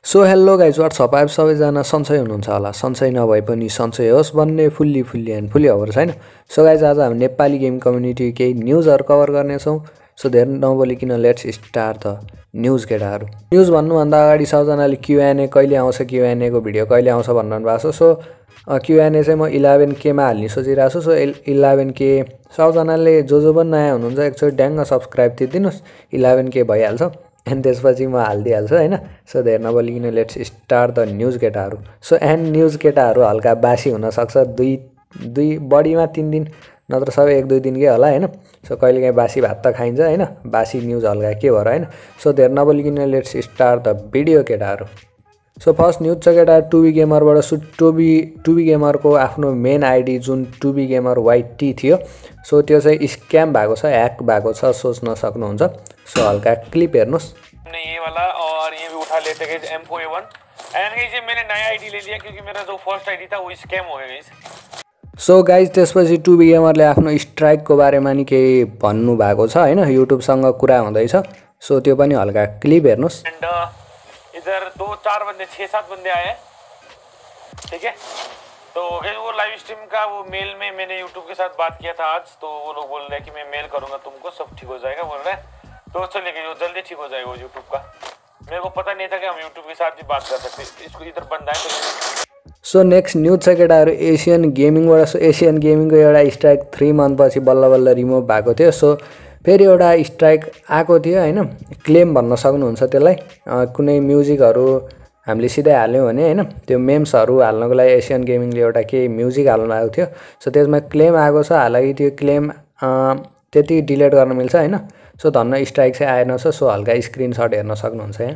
So hello guys what's up आप सबैजना सन्चै हुनुहुन्छ होला। सन्चै नभए पनि सन्चै होस् भन्ने फुल्ली एन्ड फुल्ली ओभर छैन। सो गाइज आज हामी नेपाली गेम कम्युनिटी केही न्युजहरू कभर गर्नेछौँ। सो धेरै नबोलिकन लेट्स स्टार्ट द न्युज केटाहरू। न्युज भन्नुभन्दा अगाडि सबजनाले क्युएनए कहिले आउँछ, क्युएनएको भिडियो कहिले आउँछ भन्नु भएको छ। सो क्युएनए चाहिँ म 11K मा हाल्ने सोचिरहेको छु। सो 11K सबजनाले जो पनि नयाँ हुनुहुन्छ एकचोटि ड्याङ्ग सब्सक्राइब दिनुहोस्, 11K भइहाल्छ। अनि त्यसपछि म हालिदिइहाल्छु होइन। सो धेरै नबोलिकन लेट्स स्टार्ट द न्युज केटाहरू। सो एन्ड न्युज केटाहरू हल्का बासी हुनसक्छ, दुई बढीमा 3 दिन नत्र सबै 1-2 दिनकै होला होइन। सो कहिलेकाहीँ बासी भात त खाइन्छ होइन, बासी न्युज हल्का के भएर होइन। सो धेरै नबोलिकन लेट्स स्टार्ट द भिडियो केटाहरू। सो फर्स्ट न्युज छ केटा टुबी गेमरबाट। सो टुबी गेमरको आफ्नो मेन आइडी जुन टुबी गेमर YT थियो, सो त्यो चाहिँ स्क्याम भएको छ, ह्याक भएको छ, सोच्न सक्नुहुन्छ। सो हल्का क्लिप हेर्नुहोस्। ये वाला और ये भी उठा लेते हैं M4A1 एंड गाइस ये मैंने नया आईडी ले लिया क्योंकि मेरा जो फर्स्ट आईडी था वो स्कैम हो गया गाइस। सो गाइज त्यसपछि टुबी गेमरले आफ्नो स्ट्राइकको बारेमा नि केही भन्नु भएको छ होइन, युट्युबसँग कुरा हुँदैछ। सो त्यो पनि हल्का क्लिप हेर्नुहोस्। एंड इधर 2-4 बंदे 6-7 बंदे आए, ठीक है। तो गाइस वो लाइव स्ट्रीम का वो मेल में मैंने यूट्यूब के साथ बात किया था आज, तो वो लोग बोल रहे हैं कि मैं मेल करूंगा तुमको, सब ठीक हो जाएगा बोल रहे हैं। तो चलिए वो जल्दी ठीक हो जाएगा वो यूट्यूब का। मेरे को पता नहीं था कि हम यूट्यूब के साथ भी बात कर सकते। इसको इधर बंद आए तो सो नेक्स्ट न्युज छ केटाहरू एसियन गेमिङबाट। सो एसियन गेमिङको एउटा स्ट्राइक 3 मन्थपछि बल्ल रिमुभ भएको थियो। सो फेरि एउटा स्ट्राइक आएको थियो होइन, क्लेम भन्न सक्नुहुन्छ त्यसलाई। कुनै म्युजिकहरू हामीले सिधै हाल्यौँ भने होइन, त्यो मेम्सहरू हाल्नको लागि एसियन गेमिङले एउटा केही म्युजिक हाल्नु भएको थियो। सो त्यसमा क्लेम आएको छ, हालाकि त्यो क्लेम त्यति डिलिट गर्न मिल्छ होइन। सो धन्न स्ट्राइक चाहिँ आएन छ। सो हल्का स्क्रिनसट हेर्न सक्नुहुन्छ यहाँ।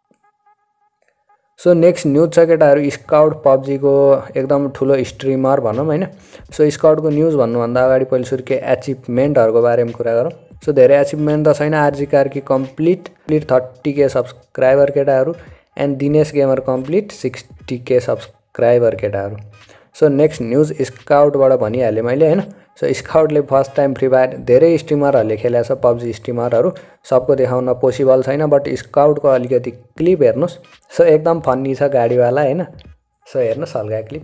सो नेक्स्ट न्युज छ केटाहरू स्काउट पब्जीको एकदम ठुलो स्ट्रिमर भनौँ होइन। सो स्काउटको न्युज भन्नुभन्दा अगाडि पहिले सुरु के एचिभमेन्टहरूको बारेमा कुरा गरौँ। सो धेरै एचिभमेन्ट त छैन। R G Karki complete 30K subscriber केटाहरू and Dinesh gamer complete 60K subscriber केटाहरू। सो नेक्स्ट न्युज स्काउटबाट भनिहालेँ मैले होइन। सो स्काउटले फर्स्ट टाइम फ्री फायर धेरै स्ट्रिमरहरूले खेलेको छ, पब्जी स्ट्रिमरहरू सबको देखाउन पोसिबल छैन, बट स्काउटको अलिकति क्लिप हेर्नुहोस्। सो एकदम फन्नी छ गाडीवाला होइन। सो हेर्नुहोस् हल्का क्लिप।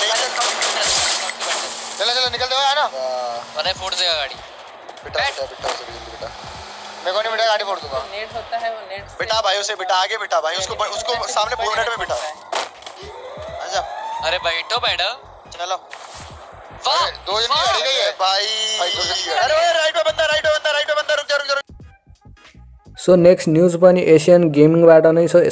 बेटा भाई उसे बेटा आगे बेटा भाई उसको सामने बोनट में बिठा। अच्छा अरे बैठो चलो। वाह 2 जन की गई है भाई। अरे राइट में बंदा रुक जा। सो नेक्स्ट न्युज पनि एसियन गेमिङबाट नै छ।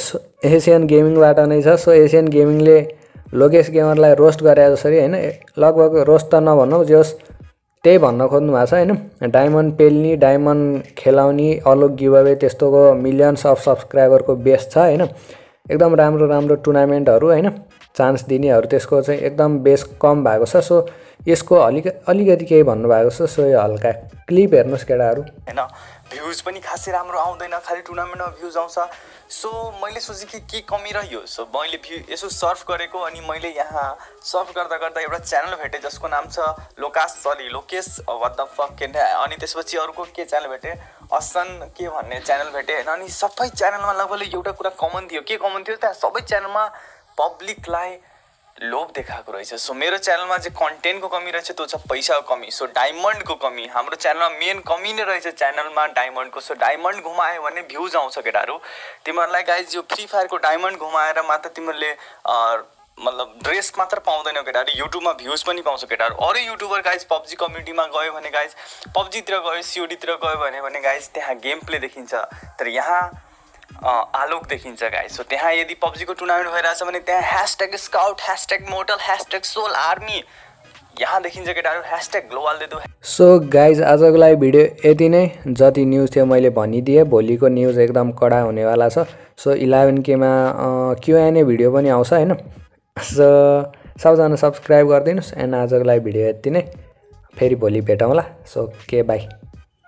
सो एसियन गेमिङले लोकेश गेमरलाई रोस्ट गरे जसरी होइन, लगभग रोस्ट त नभनौँ, जे होस् त्यही भन्न खोज्नु भएको छ होइन। डायमन्ड पेल्ने, डायमन्ड खेलाउने, अलोक गिभअवे त्यस्तोको मिलियन्स अफ सब्सक्राइबरको बेस छ होइन। एकदम राम्रो टुर्नामेन्टहरू होइन, चान्स दिनेहरू त्यसको चाहिँ एकदम बेस कम भएको छ। सो यसको अलिकति केही भन्नुभएको छ। सो यो हल्का क्लिप हेर्नुहोस् केटाहरू होइन। भ्युज पनि खासै राम्रो आउँदैन, खालि टुर्नामेन्टमा भ्युज आउँछ। सो मैले सोचेँ कि के कमी रह्यो। सो मैले यसो सर्फ गरेको अनि मैले यहाँ सर्फ गर्दा एउटा च्यानल भेटेँ जसको नाम छ लोकेश व्हाट द फक के। अनि त्यसपछि अरूको के च्यानल भेटेँ, असन के भन्ने च्यानल भेटेँ होइन। अनि सबै च्यानलमा लगभग एउटा कुरा कमन थियो। के कमन थियो त्यहाँ सबै च्यानलमा पब्लिकलाई लोभ देखाएको रहेछ। सो मेरो च्यानलमा चाहिँ कन्टेन्टको कमी रहेछ, त्यो छ पैसाको कमी। सो डायमन्डको कमी हाम्रो च्यानलमा मेन कमी नै रहेछ च्यानलमा डायमन्डको। सो डायमन्ड घुमायो भने भ्युज आउँछ केटाहरू। तिमीहरूलाई गाइज यो फ्री फायरको डायमन्ड घुमाएर मात्र तिमीहरूले मतलब ड्रेस मात्र पाउँदैनौ केटाहरू, युट्युबमा भ्युज पनि पाउँछ केटाहरू। अरू युट्युबर गाइज पब्जी कम्युनिटीमा गयो भने गाइज, पब्जीतिर गयो CODतिर गयो भने गाइज त्यहाँ गेम प्ले देखिन्छ, तर यहाँ आलोक देखिन्छ गाइज। सो त्यहाँ यदि पब्जीको टुर्नामेन्ट भइरहेछ भने त्यहाँ #स्काउट #मोटल #सोल आर्मी यहाँ देखिन्छ केटाहरू, #ग्लोबल दे दो। सो गाइज आजको लागि भिडियो यति नै। जति न्युज थियो मैले भनिदिएँ। भोलिको न्युज एकदम कडा हुनेवाला छ। सो 11K मा क्युएनए भिडियो पनि आउँछ होइन। सो सबजना सब्सक्राइब गरिदिनुहोस् एन्ड आजको लागि भिडियो यति नै। फेरि भोलि भेटौँला। So by.